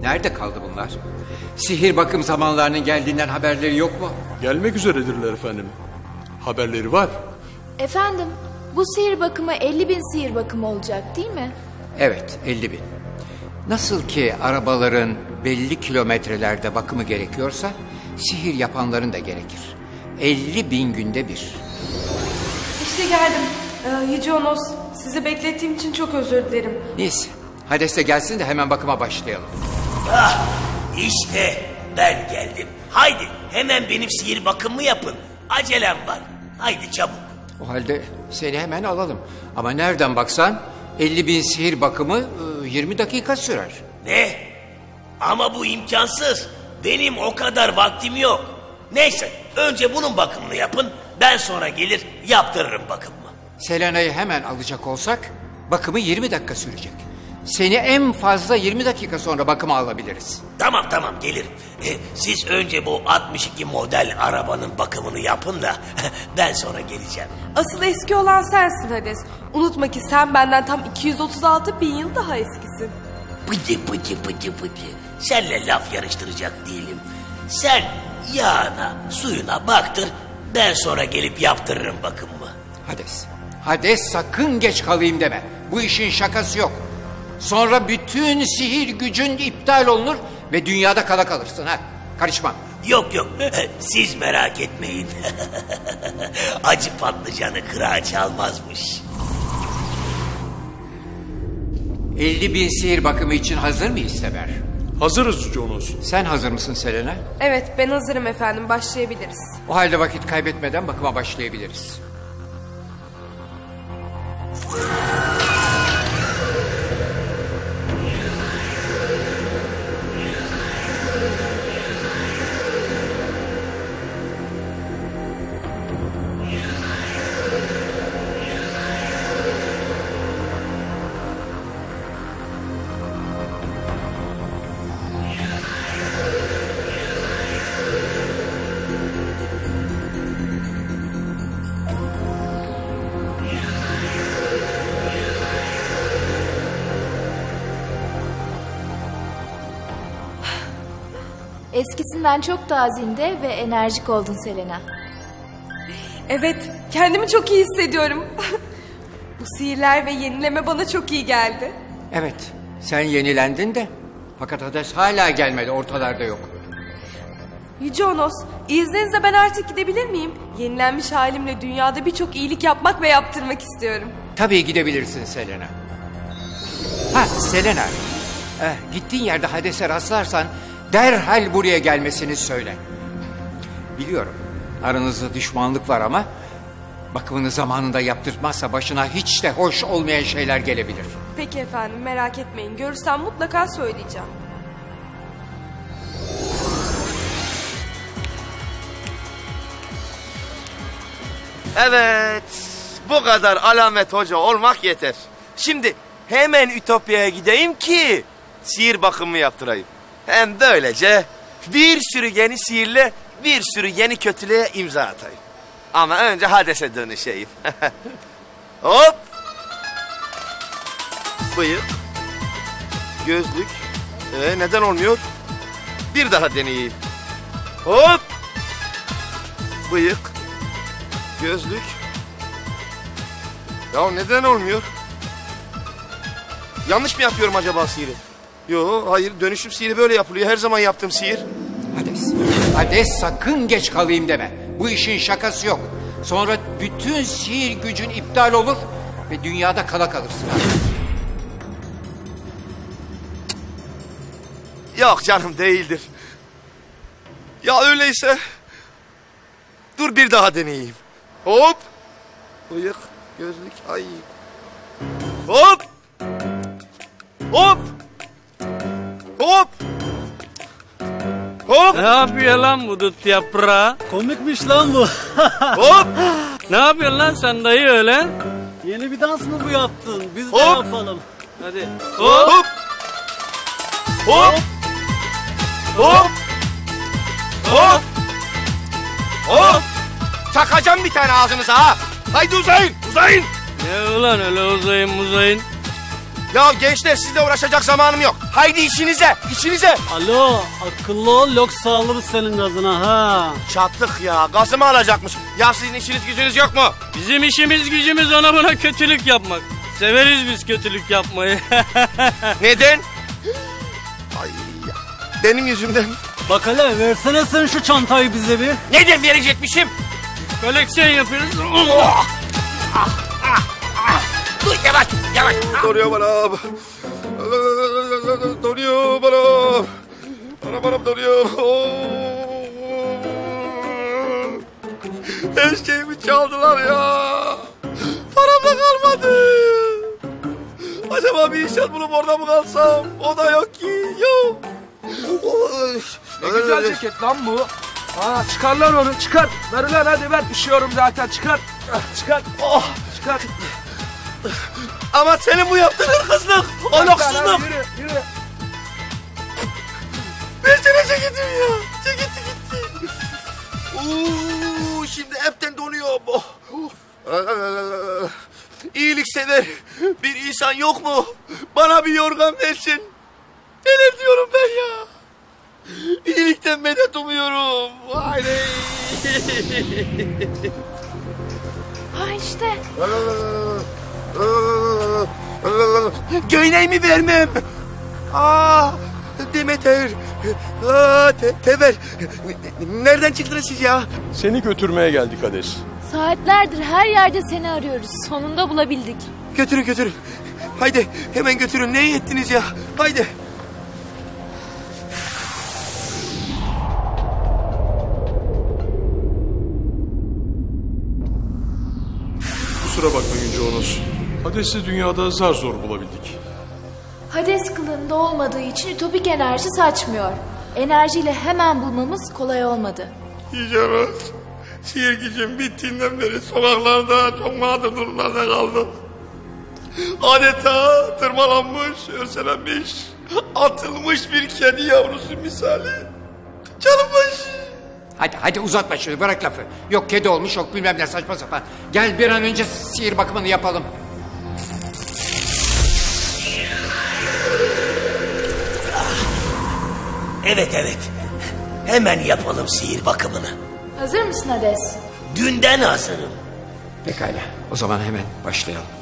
Nerede kaldı bunlar? Sihir bakım zamanlarının geldiğinden haberleri yok mu? Gelmek üzeredirler efendim. Haberleri var. Efendim, bu sihir bakımı 50.000 sihir bakımı olacak değil mi? Evet, 50.000. Nasıl ki arabaların belli kilometrelerde bakımı gerekiyorsa, sihir yapanların da gerekir. 50.000 günde bir. İşte geldim. Yüce Onos, sizi beklettiğim için çok özür dilerim. Neyse, Hades de gelsin de hemen bakıma başlayalım. Ah, işte ben geldim. Haydi hemen benim sihir bakımımı yapın. Acelem var. Haydi çabuk. O halde seni hemen alalım. Ama nereden baksan 50.000 sihir bakımı 20 dakika sürer. Ne? Ama bu imkansız. Benim o kadar vaktim yok. Neyse, önce bunun bakımını yapın. Ben sonra gelir yaptırırım bakımımı. Selena'yı hemen alacak olsak bakımı 20 dakika sürecek. Seni en fazla 20 dakika sonra bakıma alabiliriz. Tamam gelirim. Siz önce bu 62 model arabanın bakımını yapın da ben sonra geleceğim. Asıl eski olan sensin Hades. Unutma ki sen benden tam 236.000 yıl daha eskisin. Pıcı. Senle laf yarıştıracak değilim. Sen yağına, suyuna baktır. Ben sonra gelip yaptırırım bakımımı. Hades sakın geç kalayım deme. Bu işin şakası yok. Sonra bütün sihir gücün iptal olunur ve dünyada kala kalırsın ha. Karışma. Yok siz merak etmeyin. Acı patlıcanı kırağı çalmazmış. 50.000 sihir bakımı için hazır mıyız Sever? Hazırız Yüce Onos. Sen hazır mısın Selena? Evet, ben hazırım efendim, başlayabiliriz. O halde vakit kaybetmeden bakıma başlayabiliriz. Eskisinden çok daha zinde ve enerjik oldun Selena. Evet, kendimi çok iyi hissediyorum. Bu sihirler ve yenileme bana çok iyi geldi. Evet, sen yenilendin de. Fakat Hades hala gelmedi, ortalarda yok. Yüce Onos, izninizle ben artık gidebilir miyim? Yenilenmiş halimle dünyada birçok iyilik yapmak ve yaptırmak istiyorum. Tabii gidebilirsin Selena. Selena, gittiğin yerde Hades'e rastlarsan derhal buraya gelmesini söyle. Biliyorum aranızda düşmanlık var ama bakımını zamanında yaptırmazsa başına hiç de hoş olmayan şeyler gelebilir. Peki efendim, merak etmeyin. Görürsem mutlaka söyleyeceğim. Evet, bu kadar alamet hoca olmak yeter. Şimdi hemen Ütopya'ya gideyim ki sihir bakımı yaptırayım. Hem böylece bir sürü yeni sihirle bir sürü yeni kötülüğe imza atayım. Ama önce Hades'e dönüşeyim. Hop! Bıyık, gözlük. Neden olmuyor? Bir daha deneyeyim. Hop! Bıyık, gözlük. Ya neden olmuyor? Yanlış mı yapıyorum acaba sihiri? Yo, hayır, dönüşüm sihiri böyle yapılıyor. Her zaman yaptığım sihir. Hades sakın geç kalayım deme. Bu işin şakası yok. Sonra bütün sihir gücün iptal olur ve dünyada kala kalırsın. Yok canım, değildir. Ya öyleyse dur bir daha deneyeyim. Hop! Bıyık, gözlük, ay. Hop! Hop! Hop! Hop! Ne yapıyor lan bu dut yaprağı? Komikmiş lan bu. Hop! Ne yapıyorsun lan sen dayı öyle? Yeni bir dans mı bu yaptın? Biz de Hop! yapalım. Hadi. Hop! Hop! Hop! Hop! Hop! Çakacağım bir tane ağzınıza ha! Haydi uzayın! Uzayın! Ne ulan öyle uzayın muzayın? Ya gençler sizle uğraşacak zamanım yok. Haydi işinize, işinize. Alo akıllı ol yoksa alırız senin gazına ha. Çattık ya, gazımı alacakmış. Ya sizin işiniz gücünüz yok mu? Bizim işimiz gücümüz ona buna kötülük yapmak. Severiz biz kötülük yapmayı. Neden? Ay ya, benim yüzümden. Bak hele versene sen şu çantayı bize bir. Neden verecekmişim? Koleksiyon yapıyoruz. Dur yavaş, yavaş. Donuyor bana. Donuyor bana. Bana donuyor. Her şeyimi çaldılar ya. Param da kalmadı. Acaba bir iş bulup orada mı kalsam? O da yok ki, yok. Ne güzel ceket lan bu. Çıkar lan onu, çıkar. Ver lan hadi ver. Üşüyorum zaten, çıkar. Çıkar. Oh, çıkar. Ama senin bu yaptığın hırsızlık, ahlaksızlık. Yürü. Versene ceketim ya. Ceketi gitti. Şimdi hepten donuyor bu. İyiliksever bir insan yok mu? Bana bir yorgan versin. Neler diyorum ben ya? İyilikten medet umuyorum. Haydi. Ha işte. Göğneğimi vermem. Demeter. Teber. Nereden çıktınız siz ya? Seni götürmeye geldik Hades. Saatlerdir her yerde seni arıyoruz. Sonunda bulabildik. Götürün. Haydi hemen götürün. Ne iyi ettiniz ya? Haydi. Kusura bakmayın Yüce Onos. Hades'i dünyada zar zor bulabildik. Hades kılığında olmadığı için ütopik enerji saçmıyor. Enerjiyle hemen bulmamız kolay olmadı. Yüce Onos. Sihir gücüm bittiğinden beri sokaklarda çok mağdur durumlarda kaldım. Adeta tırmalanmış, örselenmiş, atılmış bir kedi yavrusu misali. Canım baş. Hadi uzatma şunu, bırak lafı. Yok kedi olmuş, yok bilmem ne, saçma sapan. Gel bir an önce sihir bakımını yapalım. Evet. Hemen yapalım sihir bakımını. Hazır mısın Hades? Dünden hazırım. Pekala, o zaman hemen başlayalım.